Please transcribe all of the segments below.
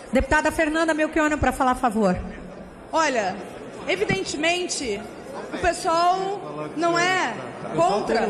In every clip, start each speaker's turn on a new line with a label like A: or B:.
A: Deputada Fernanda Melchiona, para falar a favor.
B: Olha, evidentemente, o pessoal não é contra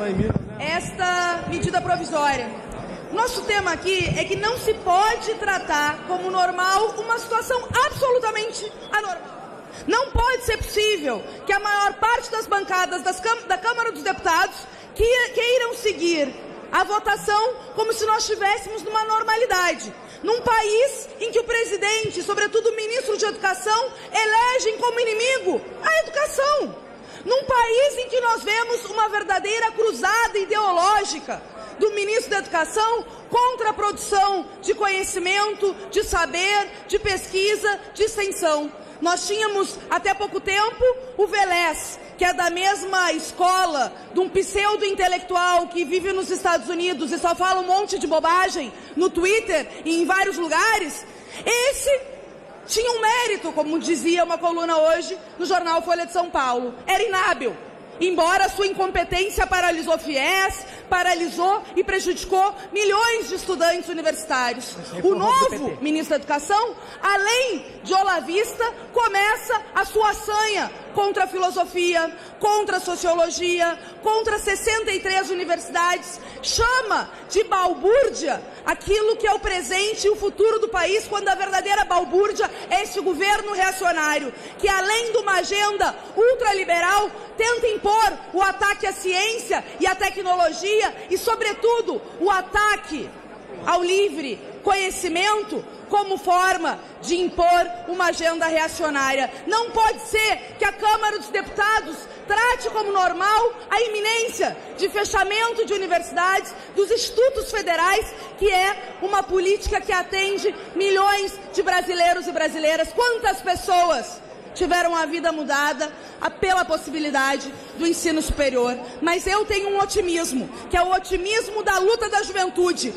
B: esta medida provisória. Nosso tema aqui é que não se pode tratar como normal uma situação absolutamente anormal. Não pode ser possível que a maior parte das bancadas da Câmara dos Deputados queiram seguir a votação como se nós estivéssemos numa normalidade. Num país em que o presidente, sobretudo o ministro de Educação, elegem como inimigo a educação. Num país em que nós vemos uma verdadeira cruzada ideológica do ministro da Educação contra a produção de conhecimento, de saber, de pesquisa, de extensão. Nós tínhamos, até pouco tempo, o Velés, que é da mesma escola de um pseudo-intelectual que vive nos Estados Unidos e só fala um monte de bobagem no Twitter e em vários lugares. Esse tinha um mérito, como dizia uma coluna hoje no jornal Folha de São Paulo. Era inábil. Embora sua incompetência paralisou FIES, paralisou e prejudicou milhões de estudantes universitários. O novo ministro da Educação, além de olavista, começa a sua sanha contra a filosofia, contra a sociologia, contra 63 universidades, chama de balbúrdia aquilo que é o presente e o futuro do país, quando a verdadeira balbúrdia é esse governo reacionário, que além de uma agenda ultraliberal, tenta impor o ataque à ciência e à tecnologia e, sobretudo, o ataque ao livre conhecimento como forma de impor uma agenda reacionária. Não pode ser que a Câmara dos Deputados trate como normal a iminência de fechamento de universidades, dos institutos federais, que é uma política que atende milhões de brasileiros e brasileiras. Quantas pessoas tiveram a vida mudada pela possibilidade do ensino superior? Mas eu tenho um otimismo, que é o otimismo da luta da juventude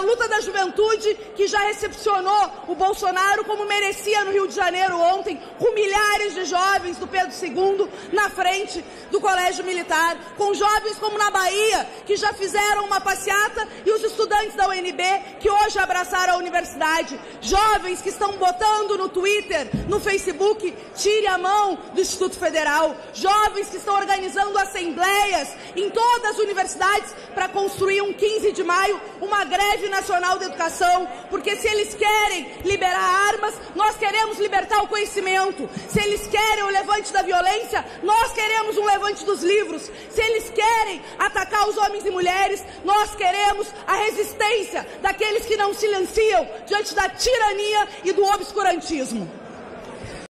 B: que já recepcionou o Bolsonaro como merecia no Rio de Janeiro ontem, com milhares de jovens do Pedro II na frente do Colégio Militar, com jovens como na Bahia, que já fizeram uma passeata, e os estudantes da UNB que hoje abraçaram a universidade, jovens que estão botando no Twitter, no Facebook, tire a mão do Instituto Federal, jovens que estão organizando assembleias em todas as universidades para construir um 15 de maio, uma greve nacional da educação, porque se eles querem liberar armas, nós queremos libertar o conhecimento. Se eles querem o levante da violência, nós queremos um levante dos livros. Se eles querem atacar os homens e mulheres, nós queremos a resistência daqueles que não silenciam diante da tirania e do obscurantismo.